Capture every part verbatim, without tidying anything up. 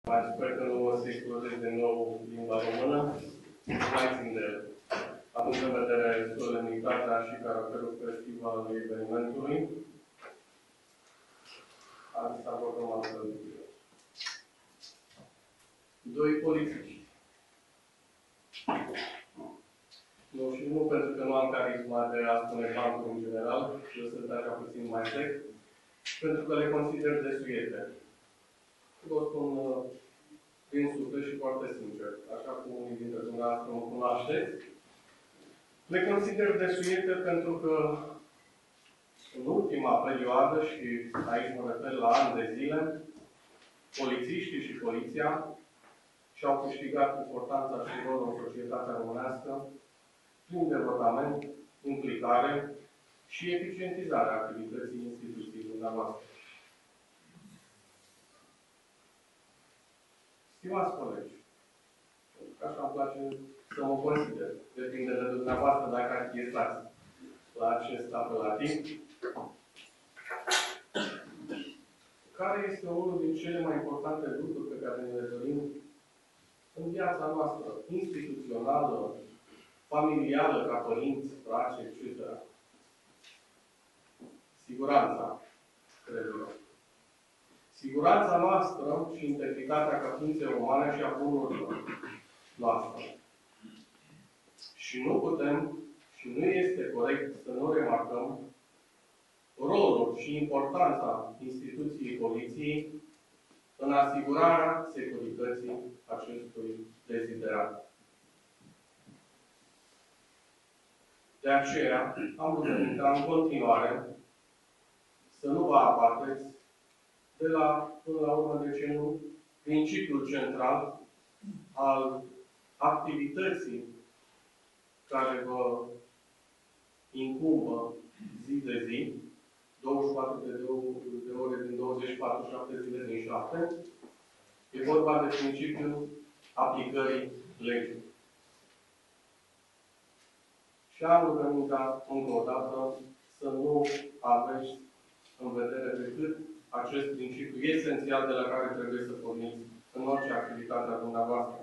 Mai sper că nu o să explodez din nou limba română. Nu mai țin de el. Având în vedere solemnitatea și caracterul festiv al evenimentului, am să abordăm altfel lucrurile. Doi polițiști. Nu și nu pentru că nu am carisma de a spune bancuri în general, și o să dea așa puțin mai sec, pentru că le consider desuiete. Vă spun uh, din suflet și foarte sincer, așa cum unii dintre dumneavoastră mă cunoașteți. Le consider desuiete pentru că în ultima perioadă, și aici mă refer la ani de zile, polițiștii și poliția și-au câștigat importanța și rolul în societatea românească prin devotament, implicare și eficientizarea activității instituției dumneavoastră. Stimați colegi, așa îmi place să mă consider, depinde de dumneavoastră dacă achietați la acest apelativ. Care este unul din cele mai importante lucruri pe care ne le dorim în viața noastră, instituțională, familială, ca părinți, frați, et cetera. Siguranța, cred eu. Siguranța noastră și integritatea ca ființe umane și a bunurilor noastre. Și nu putem, și nu este corect să nu remarcăm rolul și importanța instituției poliției în asigurarea securității acestui deziderat. De aceea, am vrut ca în continuare să nu vă abateți de la, până la urmă, de ce nu, principiul central al activității care vă incumbă zi de zi, douăzeci și patru de ore din douăzeci și patru, șapte zile din șapte, e vorba de principiul aplicării legii. Și am rugămintea, încă o dată, să nu aveți în vedere decât acest principiu esențial de la care trebuie să porniți în orice activitate a dumneavoastră.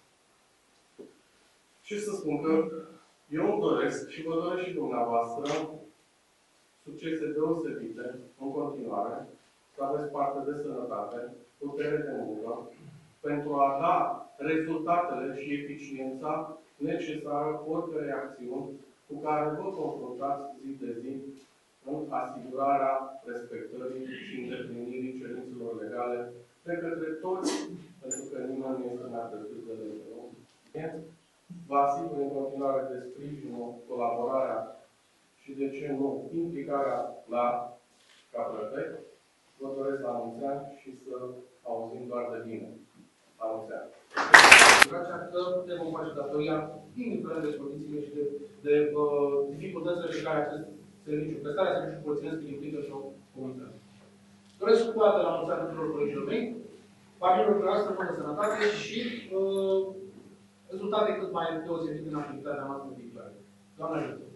Și să spun că eu îmi doresc și vă doresc și dumneavoastră succese deosebite în continuare, să aveți parte de sănătate, putere de muncă, pentru a da rezultatele și eficiența necesară oricărei acțiuni cu care vă confruntați zi de zi în asigurarea respectării și îndeplinirii cerințelor legale de către toți, pentru că nimeni nu este mai presus de lege. Vă asigur în continuare de sprijinul, colaborarea și, de ce nu, implicarea la Caprătec. Vă doresc la mulți ani și să auzim doar de bine. La mulți ani. Că ne vom face datoria, indiferent de condițiile și de, de uh, dificultățile pe care acest serviciu, prestarea serviciului polițienesc implică și o comunitate. Doresc cu toate la mulți ani tuturor colegilor mei, familiilor noastre, bună sănătate și uh, rezultate cât mai deosebite în activitatea noastră viitoare. Doamne ajută!